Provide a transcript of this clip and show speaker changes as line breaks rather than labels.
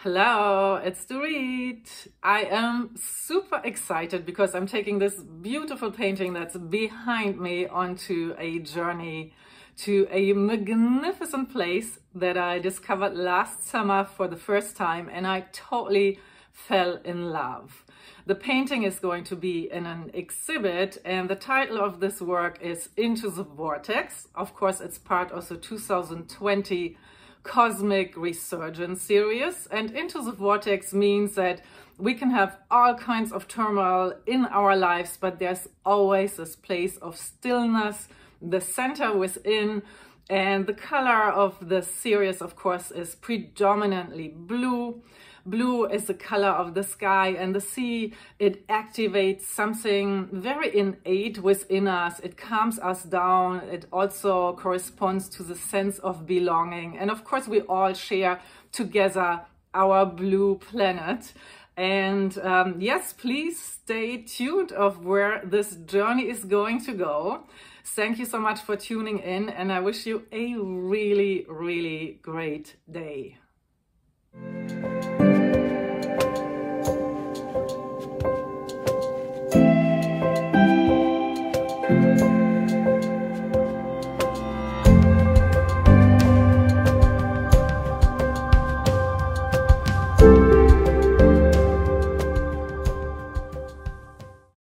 Hello, it's Dorit. I am super excited because I'm taking this beautiful painting that's behind me onto a journey to a magnificent place that I discovered last summer for the first time, and I totally fell in love. The painting is going to be in an exhibit, and the title of this work is Into the Vortex. Of course, it's part of the 2020 Cosmic Resurgence series, and Into the Vortex means that we can have all kinds of turmoil in our lives, but there's always this place of stillness, the center within. And the color of the series, of course, is predominantly blue. Blue is the color of the sky and the sea. It activates something very innate within us. It calms us down. It also corresponds to the sense of belonging. And of course, we all share together our blue planet. And yes, please stay tuned of where this journey is going to go. Thank you so much for tuning in, and I wish you a really, really great day.